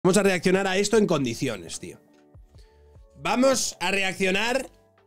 Vamos a reaccionar a esto en condiciones, tío. Vamos a reaccionar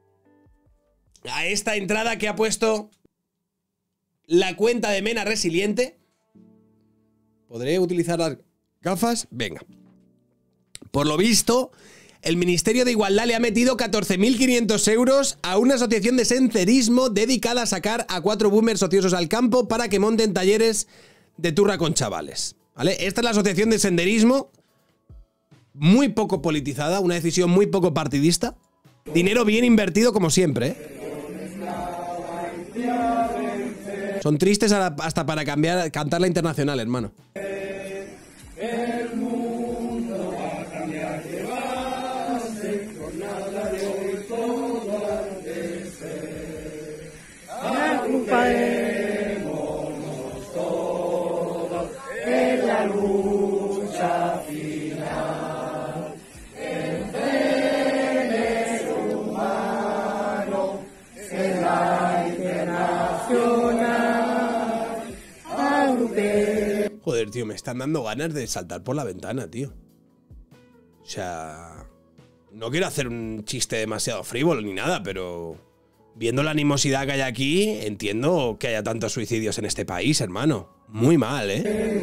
a esta entrada que ha puesto la cuenta de Mena Resiliente. ¿Podré utilizar las gafas? Venga. Por lo visto, el Ministerio de Igualdad le ha metido 14.500 euros a una asociación de senderismo dedicada a sacar a 4 boomers ociosos al campo para que monten talleres de turra con chavales. ¿Vale? Esta es la asociación de senderismo, muy poco politizada, una decisión muy poco partidista. Dinero bien invertido como siempre, ¿eh? Son tristes hasta para cantar la internacional, hermano. Agruparémonos todos en la lucha final. El ser humano será internacional. Joder, tío, me están dando ganas de saltar por la ventana, tío. O sea, no quiero hacer un chiste demasiado frívolo ni nada, pero viendo la animosidad que hay aquí, entiendo que haya tantos suicidios en este país, hermano. Muy mal, ¿eh?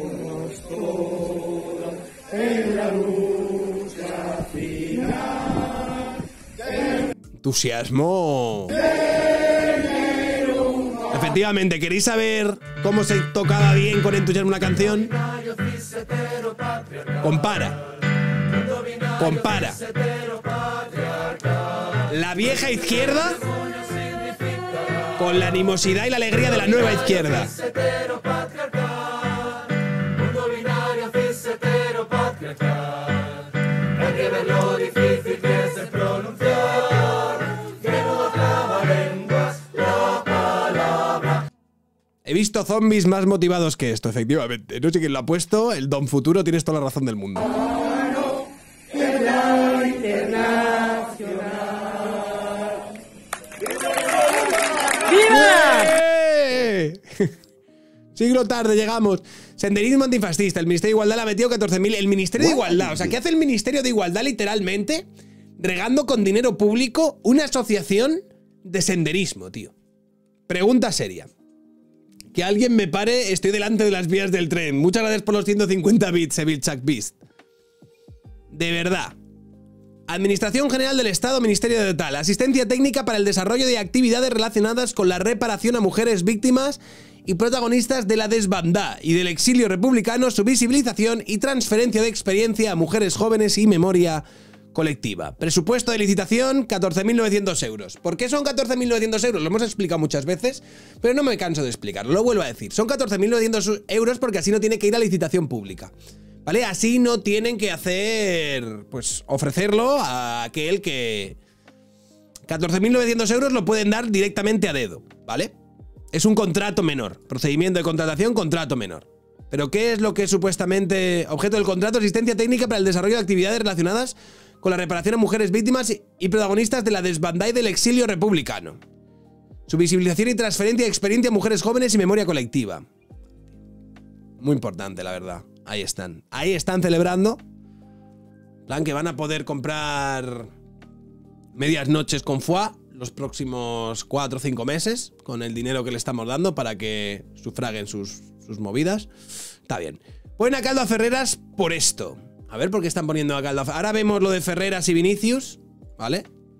Entusiasmo. Efectivamente, ¿queréis saber cómo se tocaba bien con entusiasmo una canción? Compara. Compara. La vieja izquierda con la animosidad y la alegría de la nueva izquierda. He visto zombies más motivados que esto, efectivamente. No sé quién lo ha puesto, el Don Futuro, tienes toda la razón del mundo. ¡Viva! Siglo tarde, llegamos. Senderismo antifascista. El Ministerio de Igualdad le ha metido 14.000. El Ministerio de Igualdad. O sea, ¿qué hace el Ministerio de Igualdad literalmente? Regando con dinero público una asociación de senderismo, tío. Pregunta seria. Que alguien me pare, estoy delante de las vías del tren. Muchas gracias por los 150 bits, Evil Chuck Beast. De verdad. Administración General del Estado, Ministerio de Tal. Asistencia técnica para el desarrollo de actividades relacionadas con la reparación a mujeres víctimas y protagonistas de la desbandada y del exilio republicano, su visibilización y transferencia de experiencia a mujeres jóvenes y memoria colectiva. Presupuesto de licitación, 14.900 euros. ¿Por qué son 14.900 euros? Lo hemos explicado muchas veces, pero no me canso de explicarlo. Lo vuelvo a decir. Son 14.900 euros porque así no tiene que ir a licitación pública. ¿Vale? Así no tienen que hacer, pues, ofrecerlo a aquel que... 14.900 euros lo pueden dar directamente a dedo, ¿vale? Es un contrato menor. Procedimiento de contratación, contrato menor. ¿Pero qué es lo que supuestamente... Objeto del contrato, asistencia técnica para el desarrollo de actividades relacionadas con la reparación a mujeres víctimas y protagonistas de la desbandada y del exilio republicano. Su visibilización y transferencia de experiencia a mujeres jóvenes y memoria colectiva. Muy importante, la verdad. Ahí están. Ahí están celebrando. Plan que van a poder comprar medias noches con foie los próximos 4 o 5 meses con el dinero que le estamos dando para que sufraguen sus movidas. Está bien. Ponen a caldo a Ferreras por esto. A ver por qué están poniendo a caldo a Ferreras. Ahora vemos lo de Ferreras y Vinicius, ¿vale?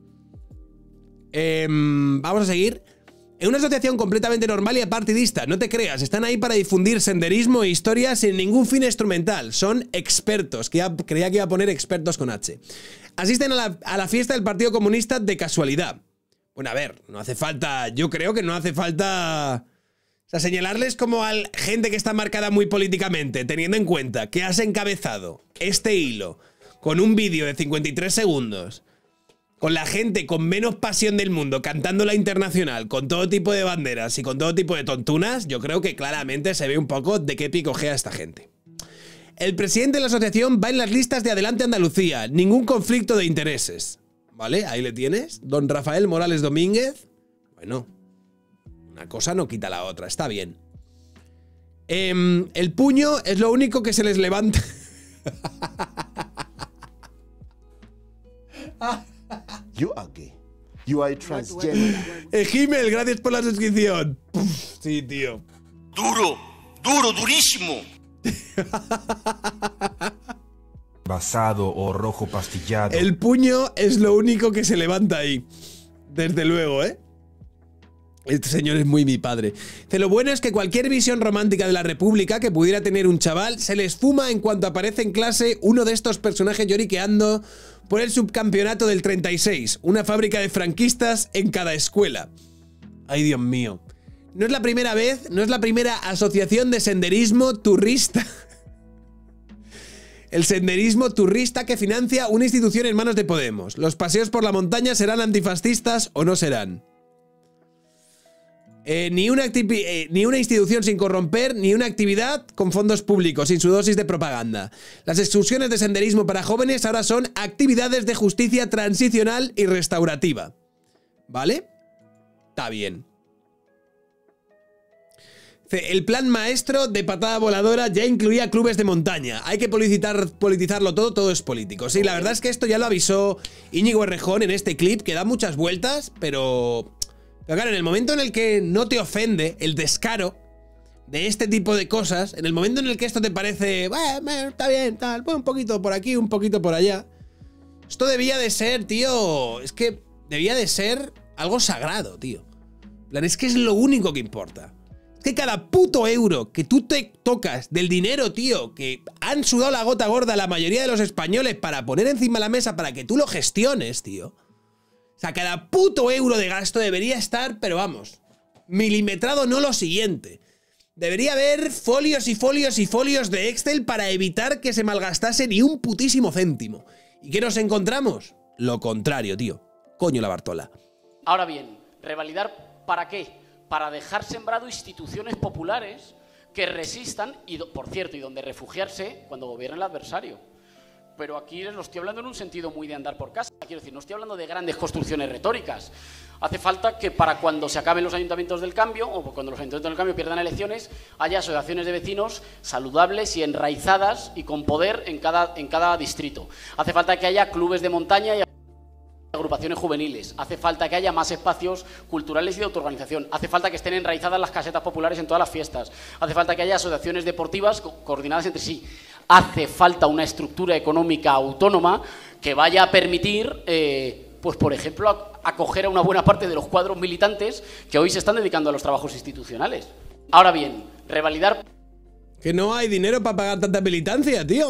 Vamos a seguir. En una asociación completamente normal y apartidista, no te creas, están ahí para difundir senderismo e historias sin ningún fin instrumental. Son expertos, que ya creía que iba a poner expertos con H. Asisten a la fiesta del Partido Comunista de casualidad. Bueno, a ver, no hace falta, yo creo que no hace falta... O sea, señalarles como a gente que está marcada muy políticamente, teniendo en cuenta que has encabezado este hilo con un vídeo de 53 segundos, con la gente con menos pasión del mundo cantando la internacional, con todo tipo de banderas y con todo tipo de tontunas, yo creo que claramente se ve un poco de qué picojea esta gente. El presidente de la asociación va en las listas de Adelante Andalucía, ningún conflicto de intereses. ¿Vale? Ahí le tienes. Don Rafael Morales Domínguez. Bueno, una cosa no quita la otra, está bien. El puño es lo único que se les levanta. You are gay. You are transgender. Ejimel, gracias por la suscripción. Puf, sí, tío. Duro, durísimo. Basado o rojo pastillado. El puño es lo único que se levanta ahí. Desde luego, ¿eh? Este señor es muy mi padre. Dice, lo bueno es que cualquier visión romántica de la República que pudiera tener un chaval se le esfuma en cuanto aparece en clase uno de estos personajes lloriqueando por el subcampeonato del 36, una fábrica de franquistas en cada escuela. Ay, Dios mío. No es la primera vez, no es la primera asociación de senderismo turista. El senderismo turista que financia una institución en manos de Podemos. ¿Los paseos por la montaña serán antifascistas o no serán? Ni una institución sin corromper, ni una actividad con fondos públicos, sin su dosis de propaganda. Las excursiones de senderismo para jóvenes ahora son actividades de justicia transicional y restaurativa. ¿Vale? Está bien. El plan maestro de patada voladora ya incluía clubes de montaña. Hay que politizarlo todo, todo es político. Sí, la verdad es que esto ya lo avisó Íñigo Errejón en este clip, que da muchas vueltas, pero claro, en el momento en el que no te ofende el descaro de este tipo de cosas, en el momento en el que esto te parece, está bien, tal, pues un poquito por aquí, un poquito por allá, esto debía de ser, tío, es que debía de ser algo sagrado, tío. En plan, es que es lo único que importa. Es que cada puto euro que tú te tocas del dinero, tío, que han sudado la gota gorda la mayoría de los españoles para poner encima de la mesa para que tú lo gestiones, tío. O sea, cada puto euro de gasto debería estar, pero vamos, milimetrado, no lo siguiente. Debería haber folios y folios y folios de Excel para evitar que se malgastase ni un putísimo céntimo. ¿Y qué nos encontramos? Lo contrario, tío. Coño la Bartola. Ahora bien, ¿revalidar para qué? Para dejar sembrado instituciones populares que resistan, y por cierto, y donde refugiarse cuando gobierne el adversario. Pero aquí les lo estoy hablando en un sentido muy de andar por casa. Quiero decir, no estoy hablando de grandes construcciones retóricas. Hace falta que para cuando se acaben los ayuntamientos del cambio, o cuando los ayuntamientos del cambio pierdan elecciones, haya asociaciones de vecinos saludables y enraizadas y con poder en cada distrito. Hace falta que haya clubes de montaña y agrupaciones juveniles. Hace falta que haya más espacios culturales y de autoorganización. Hace falta que estén enraizadas las casetas populares en todas las fiestas. Hace falta que haya asociaciones deportivas coordinadas entre sí. Hace falta una estructura económica autónoma que vaya a permitir, pues por ejemplo, acoger a una buena parte de los cuadros militantes que hoy se están dedicando a los trabajos institucionales. Ahora bien, revalidar... Que no hay dinero para pagar tanta militancia, tío.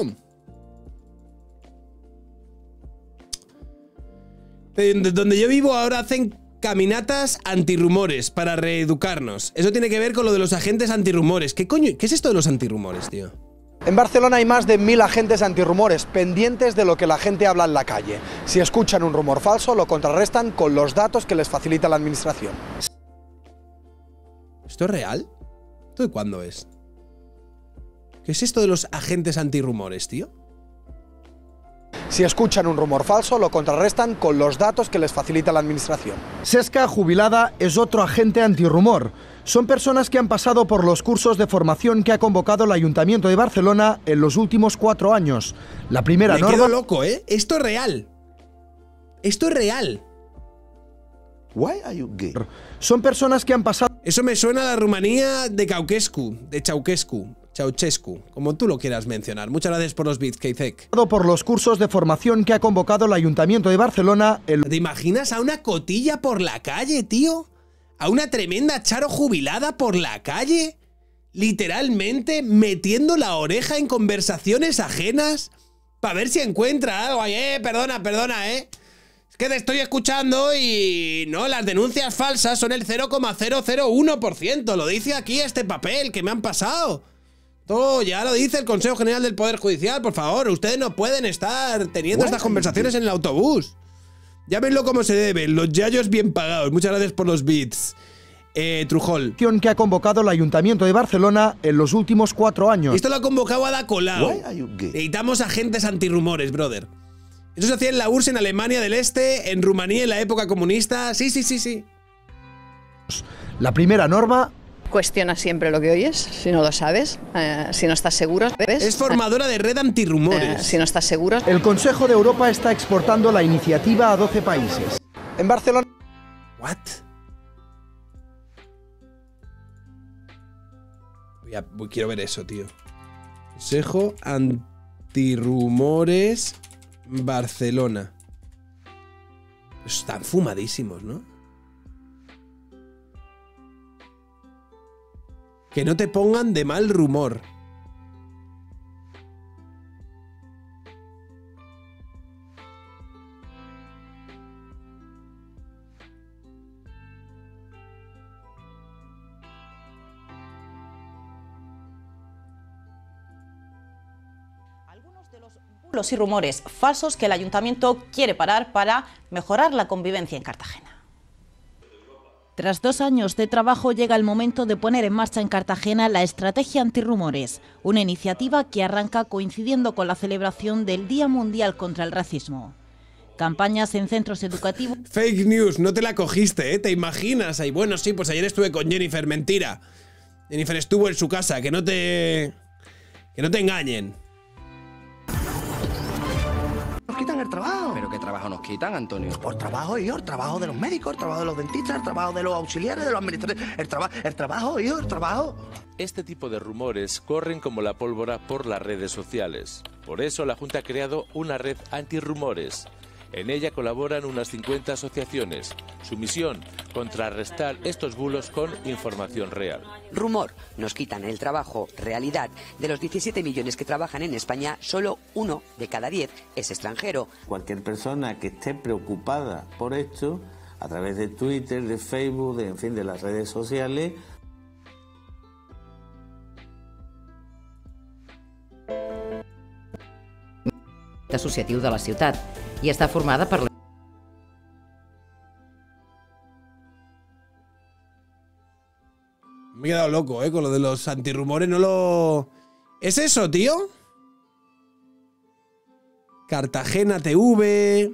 Donde yo vivo ahora hacen caminatas antirrumores para reeducarnos. Eso tiene que ver con lo de los agentes antirrumores. ¿Qué coño? ¿Qué es esto de los antirrumores, tío? En Barcelona hay más de 1000 agentes antirrumores pendientes de lo que la gente habla en la calle. Si escuchan un rumor falso, lo contrarrestan con los datos que les facilita la administración. ¿Esto es real? ¿Esto de cuándo es? ¿Qué es esto de los agentes antirrumores, tío? Si escuchan un rumor falso, lo contrarrestan con los datos que les facilita la administración. Sesca Jubilada es otro agente antirrumor. Son personas que han pasado por los cursos de formación que ha convocado el Ayuntamiento de Barcelona en los últimos 4 años. La primera norma... Me quedo loco, ¿eh? Esto es real. Esto es real. Why are you gay? Son personas que han pasado... Eso me suena a la Rumanía de Ceausescu, como tú lo quieras mencionar. Muchas gracias por los bits, Keizek. Por los cursos de formación que ha convocado el Ayuntamiento de Barcelona... ¿Te imaginas a una cotilla por la calle, tío? ¿A una tremenda Charo jubilada por la calle? Literalmente metiendo la oreja en conversaciones ajenas para ver si encuentra algo. Ay, perdona, Es que te estoy escuchando y... No, las denuncias falsas son el 0,001%. Lo dice aquí este papel que me han pasado. Todo ya lo dice el Consejo General del Poder Judicial. Por favor, ustedes no pueden estar teniendo estas conversaciones en el autobús. Llámenlo como se debe, los yayos bien pagados. Muchas gracias por los bits. Trujol. Que ha convocado el Ayuntamiento de Barcelona en los últimos 4 años. Esto lo ha convocado Ada Colau. Necesitamos agentes antirrumores, brother. Eso se hacía en la URSS en Alemania del Este, en Rumanía en la época comunista. Sí. La primera norma... Cuestiona siempre lo que oyes, si no lo sabes, si no estás seguro. Es formadora de red antirrumores. Si no estás seguro. El Consejo de Europa está exportando la iniciativa a 12 países. En Barcelona... ¿What? Quiero ver eso, tío. Consejo antirrumores Barcelona. Están fumadísimos, ¿no? Que no te pongan de mal rumor. Algunos de los bulos y rumores falsos que el ayuntamiento quiere parar para mejorar la convivencia en Cartagena. Tras 2 años de trabajo llega el momento de poner en marcha en Cartagena la estrategia antirrumores, una iniciativa que arranca coincidiendo con la celebración del Día Mundial contra el Racismo. Campañas en centros educativos... Fake news, no te la cogiste, ¿eh? ¿Te imaginas? Ay, bueno, sí, pues ayer estuve con Jennifer, mentira. Jennifer estuvo en su casa, que no te engañen. Nos quitan el trabajo. ¿Pero qué trabajo nos quitan, Antonio? Por trabajo, hijo, el trabajo de los médicos, el trabajo de los dentistas, el trabajo de los auxiliares, de los administradores, el trabajo, hijo, el trabajo. Este tipo de rumores corren como la pólvora por las redes sociales. Por eso la Junta ha creado una red antirrumores. En ella colaboran unas 50 asociaciones. Su misión, contrarrestar estos bulos con información real. Rumor, nos quitan el trabajo. Realidad, de los 17 millones que trabajan en España, solo 1 de cada 10 es extranjero. Cualquier persona que esté preocupada por esto, a través de Twitter, de Facebook, en fin, de las redes sociales... associatiu de la ciutat i està formada per... Me he quedado loco, con lo de los antirrumores, no lo... ¿Es eso, tío? Cartagena TV...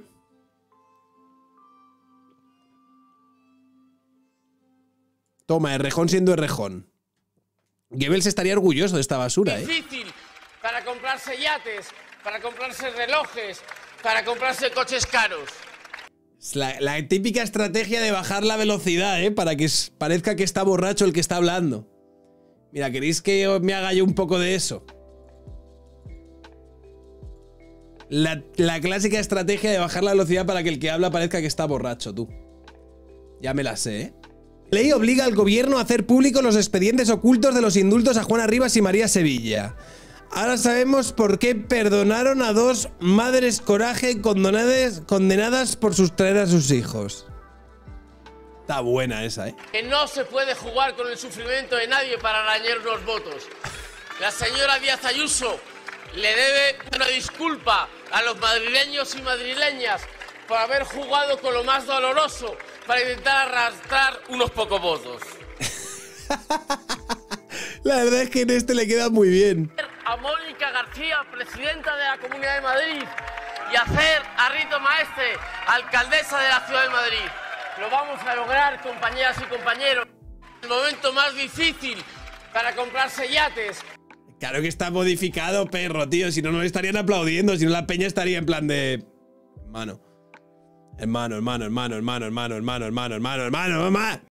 Toma, Errejón siendo Errejón. Goebbels estaría orgulloso de esta basura, Difícil para comprarse yates, para comprarse relojes, para comprarse coches caros. Es la típica estrategia de bajar la velocidad, para que parezca que está borracho el que está hablando. Mira, ¿queréis que me haga yo un poco de eso? La clásica estrategia de bajar la velocidad para que el que habla parezca que está borracho, tú. Ya me la sé, ¿eh? La ley obliga al gobierno a hacer públicos los expedientes ocultos de los indultos a Juana Rivas y María Sevilla. Ahora sabemos por qué perdonaron a 2 madres coraje condenadas por sustraer a sus hijos. Está buena esa, ¿eh? Que no se puede jugar con el sufrimiento de nadie para arañar unos votos. La señora Díaz Ayuso le debe una disculpa a los madrileños y madrileñas por haber jugado con lo más doloroso para intentar arrastrar unos pocos votos. La verdad es que en este le queda muy bien. A Mónica García, presidenta de la Comunidad de Madrid, y hacer a Rito Maestre, alcaldesa de la Ciudad de Madrid. Lo vamos a lograr, compañeras y compañeros. El momento más difícil para comprarse yates. Claro que está modificado, perro, tío. Si no, no le estarían aplaudiendo. Si no, la peña estaría en plan de... Hermano.